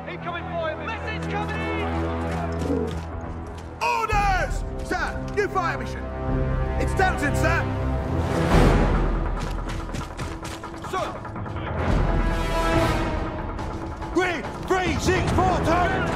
Incoming fire! Message coming! Orders! Sir, new fire mission. It's Downton, sir. Sir! 3, 3, 6, 4, target!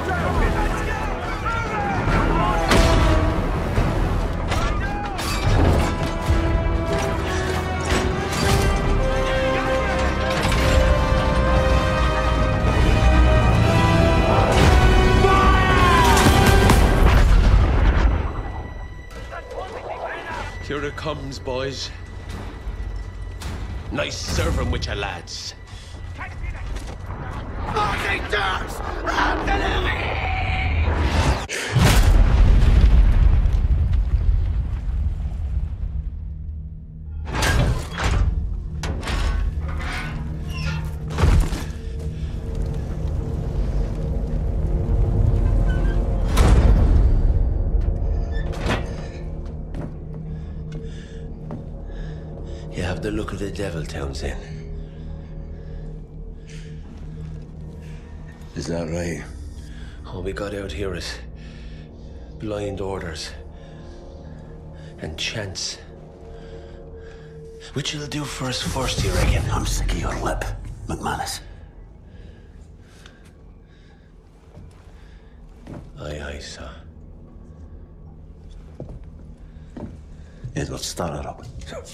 Here it comes, boys. Nice serving with your lads. Marching dogs! Artillery! You have the look of the devil, Townsend. Is that right? All we got out here is blind orders and chance. Which will do for us first, you reckon? I'm sick of your lip, McManus. Aye, sir. Edward, start it up.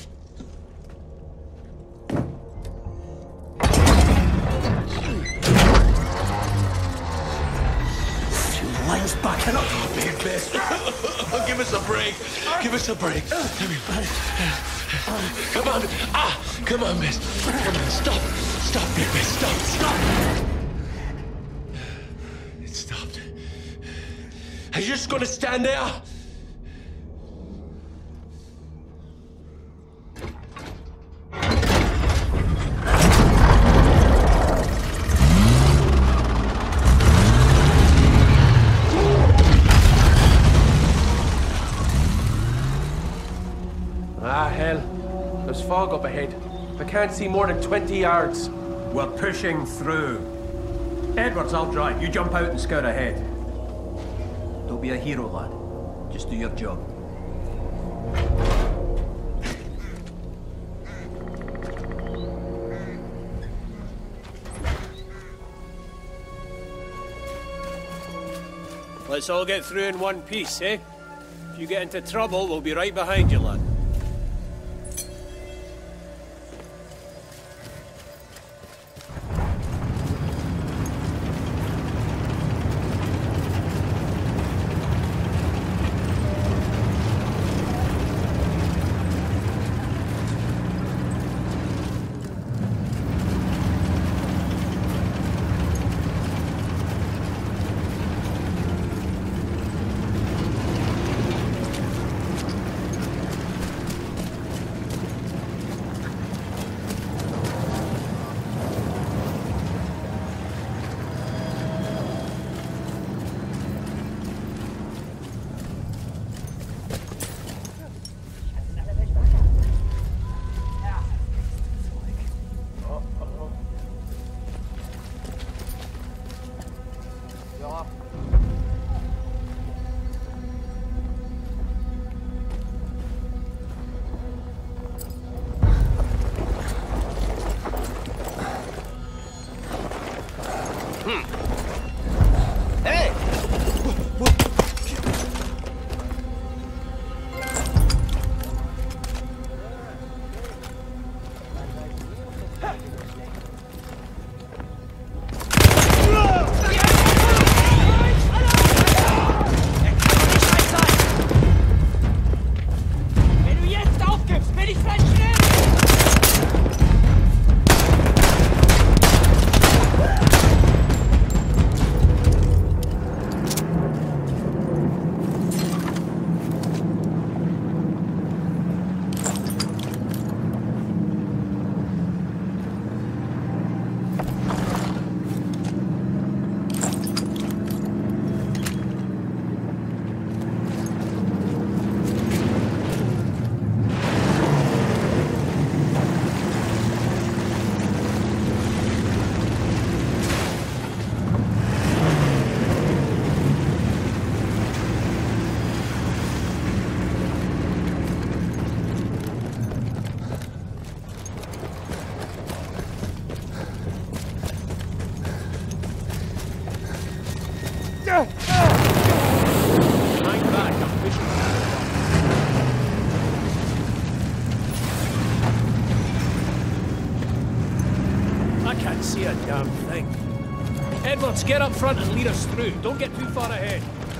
Lines backing up. Big best. Give us a break. Give us a break. Come here. Come on. Come on, miss. Come on, stop. Stop, big miss. Stop. It stopped. Are you just gonna stand there? Hell. There's fog up ahead. I can't see more than 20 yards. We're pushing through. Edwards, I'll drive. You jump out and scout ahead. Don't be a hero, lad. Just do your job. Let's all get through in one piece, eh? If you get into trouble, we'll be right behind you, lad. see a damn thing. Edwards, get up front and lead us through. Don't get too far ahead.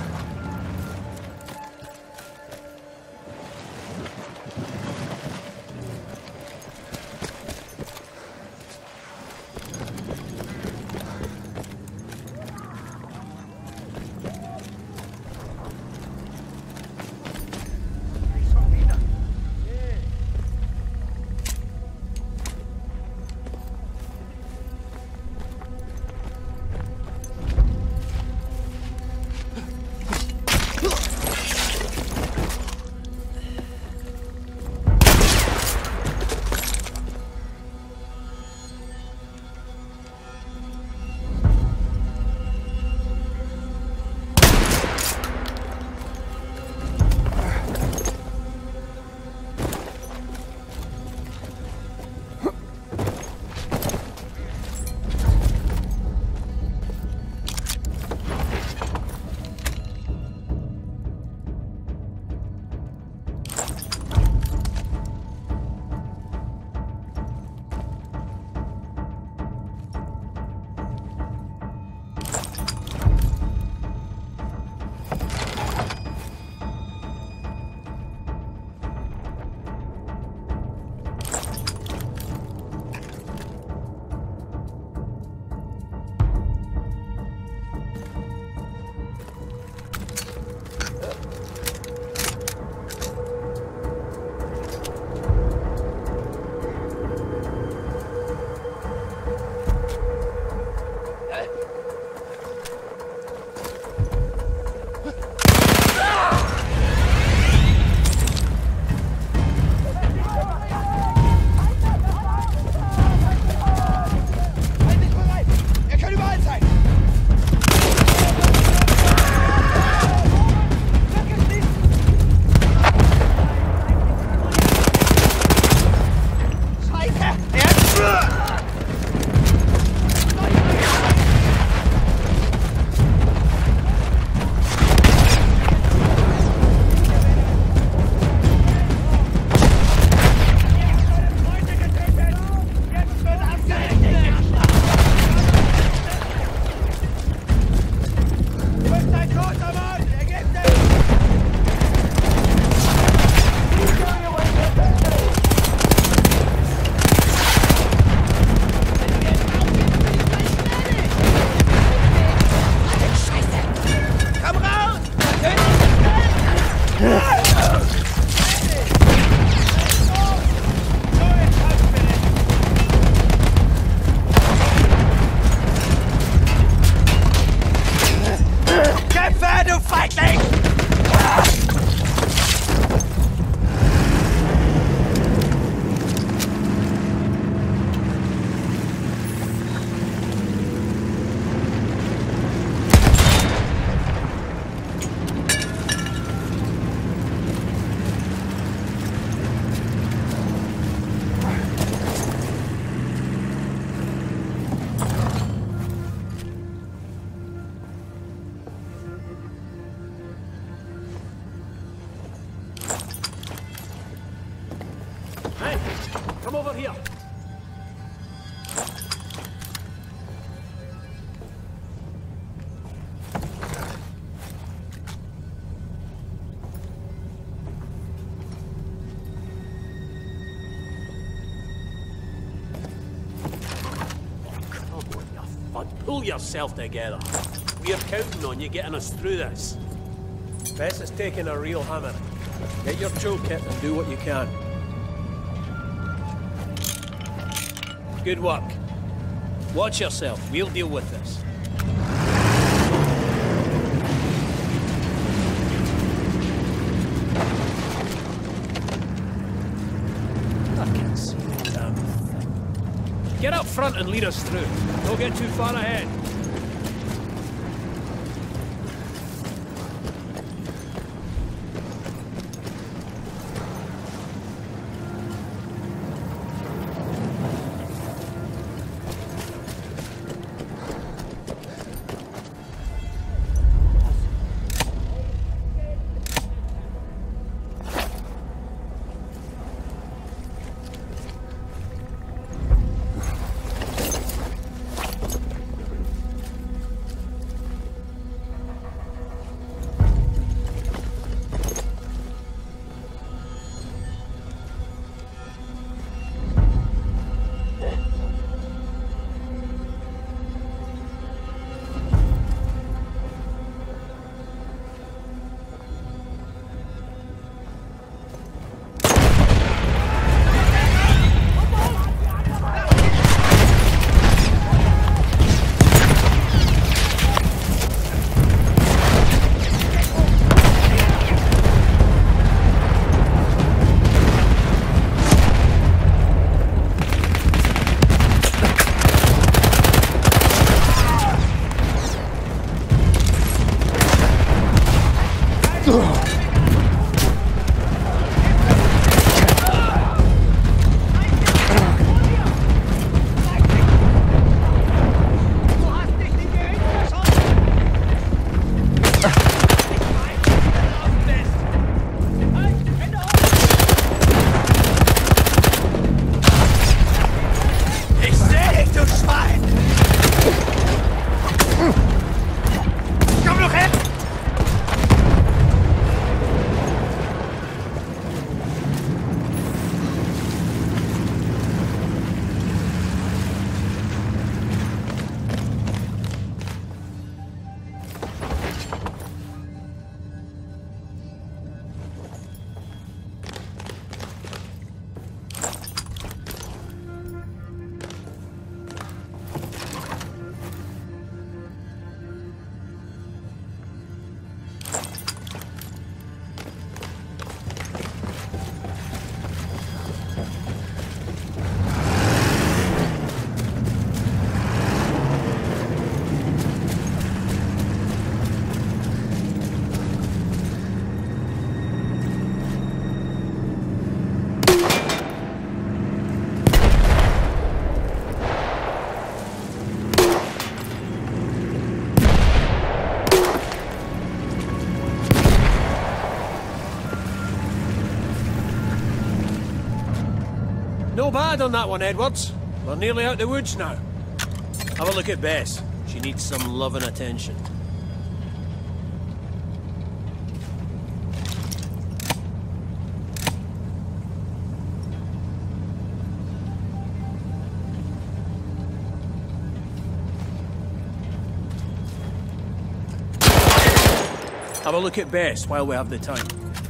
Come over here. Pull yourself together. We're counting on you getting us through this. Best is taking a real hammer. Get your toolkit and do what you can. Good work. Watch yourself. We'll deal with this. I can't see a damn thing. Get up front and lead us through. Don't get too far ahead. No bad on that one, Edwards. We're nearly out the woods now. Have a look at Bess. She needs some love and attention. Have a look at Bess while we have the time.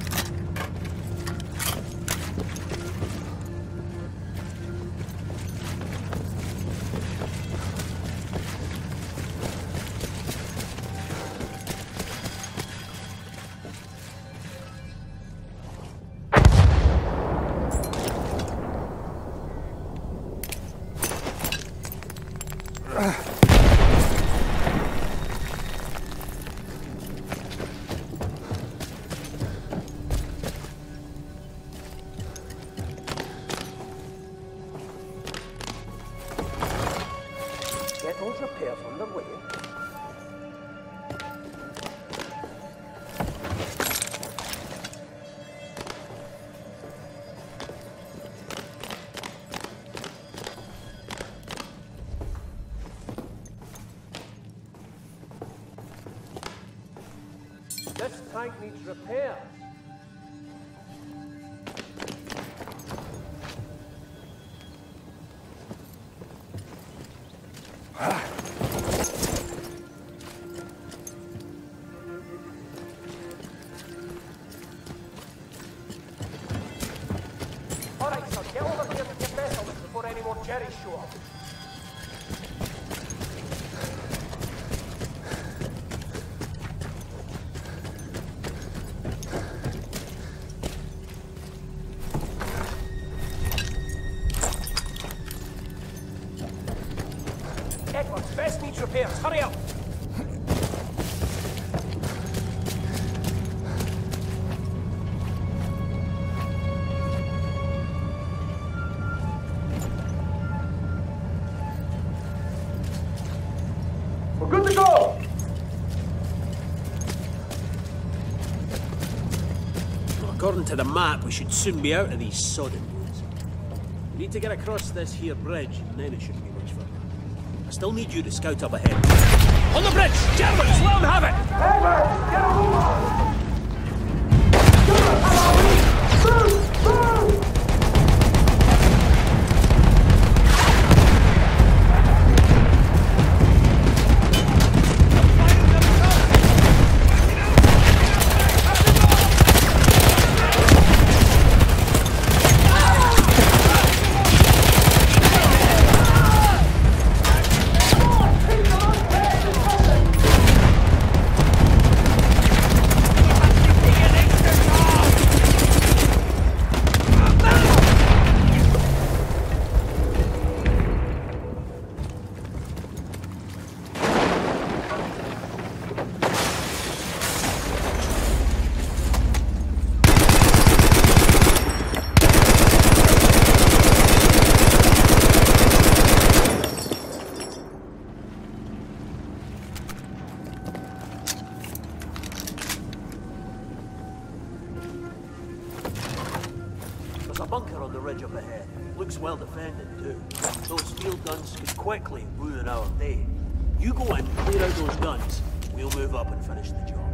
Get those repairs underway. This tank needs repairs. All right, sir, get over here with your vessels before any more Jerry's show up. Edwards, Bess needs repairs. Hurry up! We're good to go! Well, according to the map, we should soon be out of these sodden woods. We need to get across this here bridge, and then it shouldn't be much further. I still need you to scout up ahead. On the bridge! Germans, let them have it! Edwards, get a move on! Move! Move! There's a bunker on the ridge up ahead. Looks well defended, too. Those field guns could quickly ruin our day. You go in, clear out those guns. We'll move up and finish the job.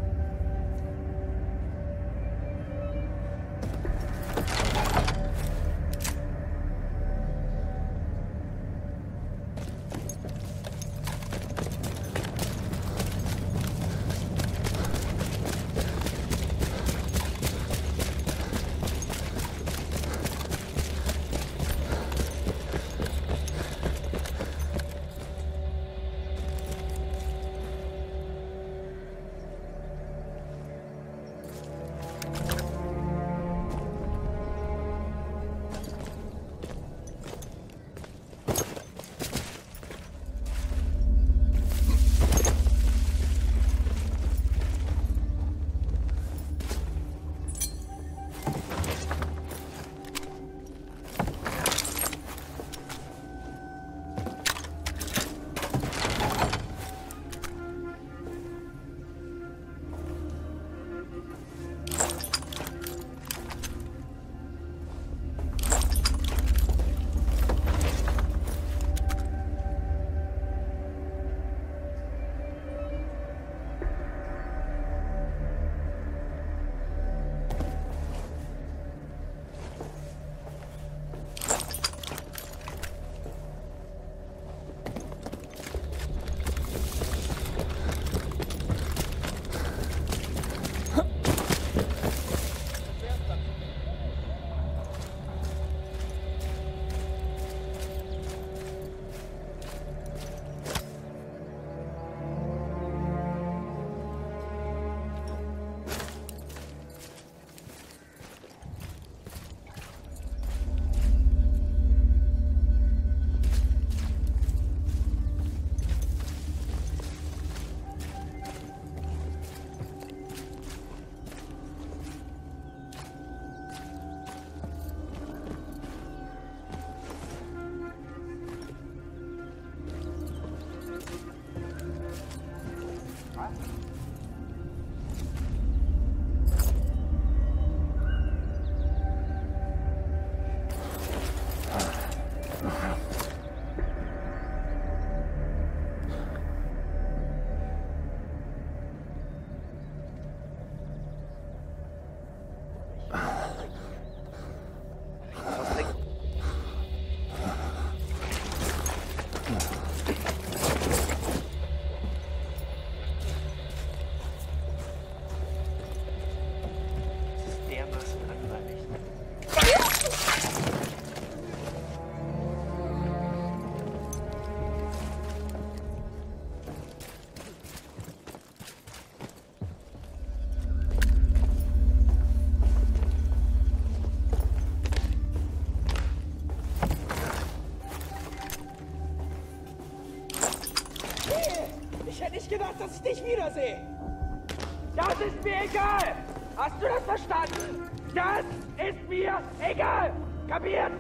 dass ich dich wiedersehe. Das ist mir egal. Hast du das verstanden? Das ist mir egal. Kapiert?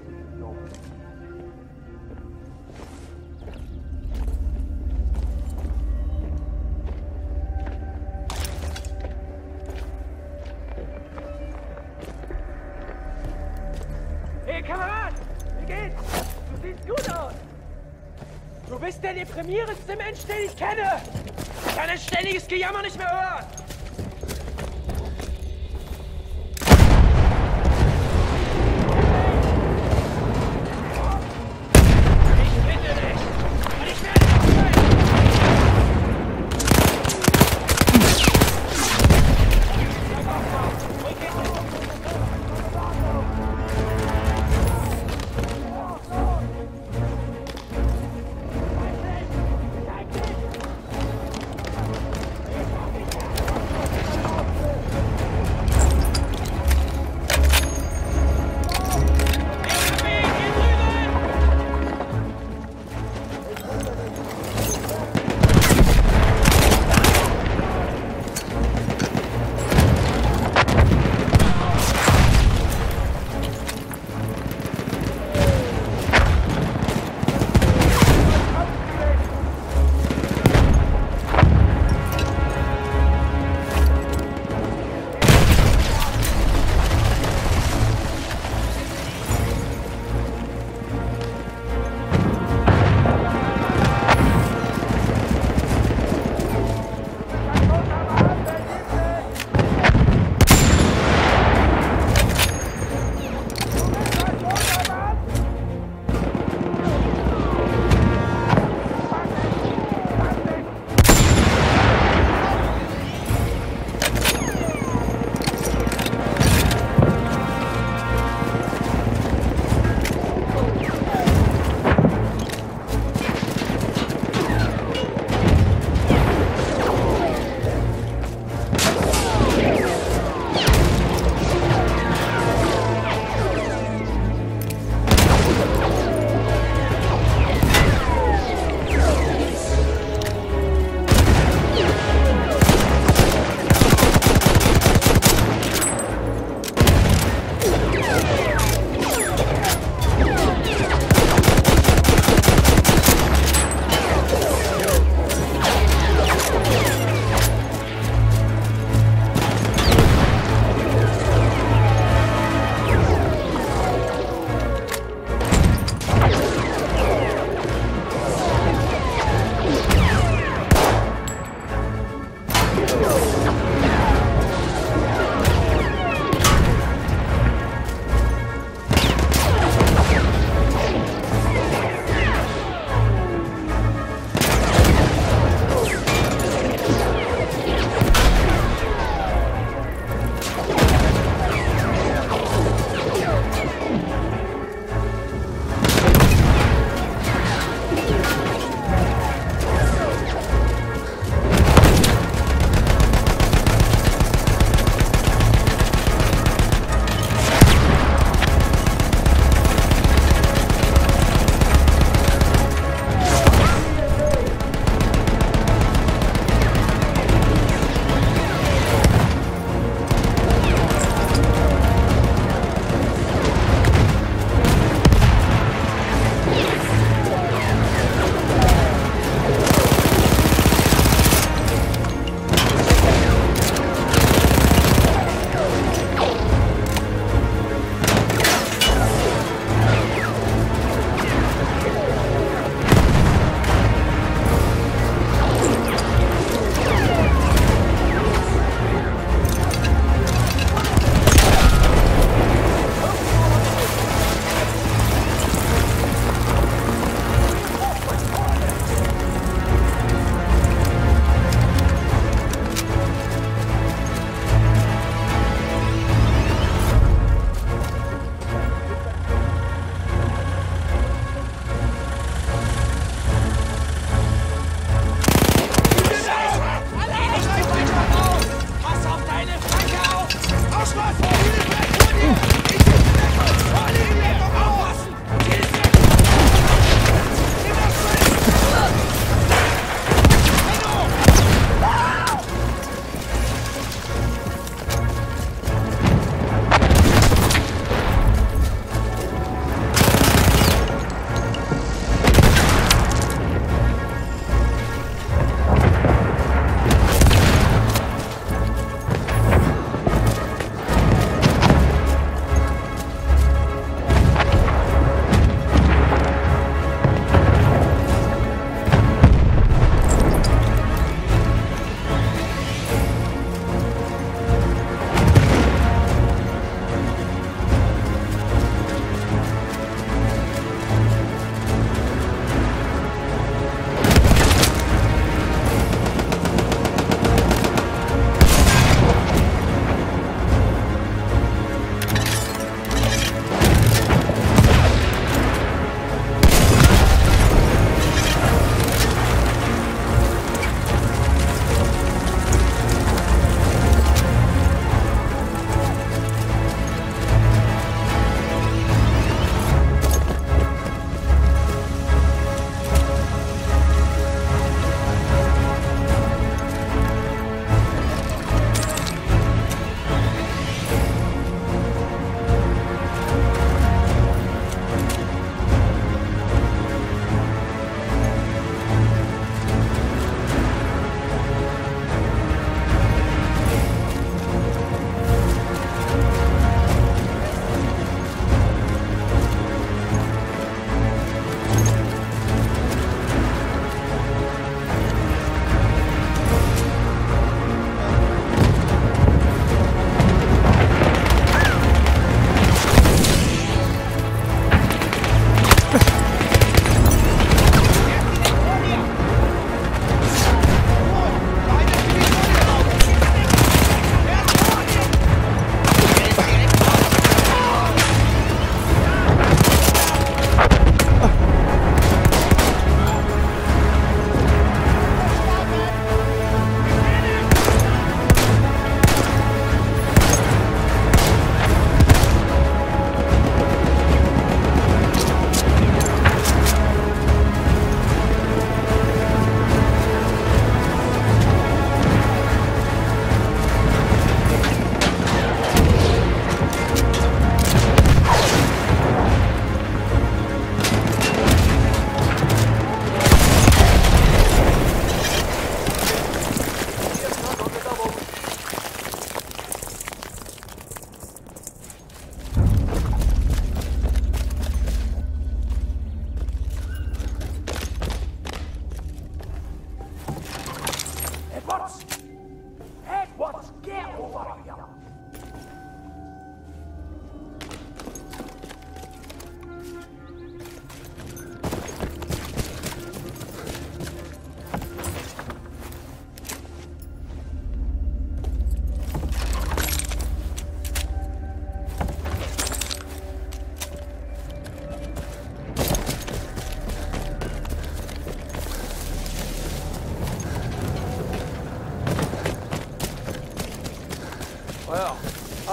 Hey, Kamerad! Wie geht's? Du siehst gut aus. Du bist der deprimierendste Mensch, den ich kenne. Ich kann ein ständiges Gejammer nicht mehr hören. Ich finde dich. Und ich werde dich töten.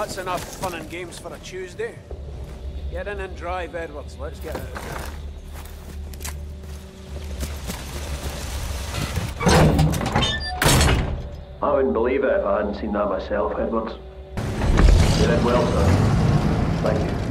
That's enough fun and games for a Tuesday. Get in and drive, Edwards. Let's get out of here. I wouldn't believe it if I hadn't seen that myself, Edwards. You did well, sir. Thank you.